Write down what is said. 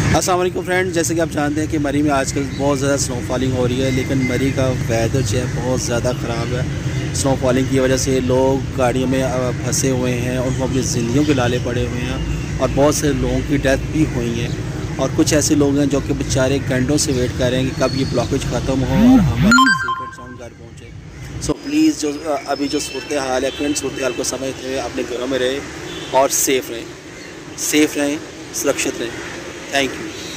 अस्सलाम वालेकुम फ्रेंड, जैसे कि आप जानते हैं कि मरी में आजकल बहुत ज़्यादा स्नोफॉलिंग हो रही है, लेकिन मरी का वेदर जो है बहुत ज़्यादा ख़राब है। स्नोफॉलिंग की वजह से लोग गाड़ियों में फंसे हुए हैं, उनको अपनी ज़िंदगियों के लाले पड़े हुए हैं और बहुत से लोगों की डेथ भी हुई है। और कुछ ऐसे लोग हैं जो कि बेचारे घंटों से वेट कर रहे हैं कि कब ये ब्लॉकेज ख़त्म हो और हम सेफ एंड साउंड घर पहुँचे। सो प्लीज़ जो अभी जो सूरत हाल है, करंट सूरत हाल को समझते हुए अपने घरों में रहें और सेफ़ रहें, सुरक्षित रहें। Thank you.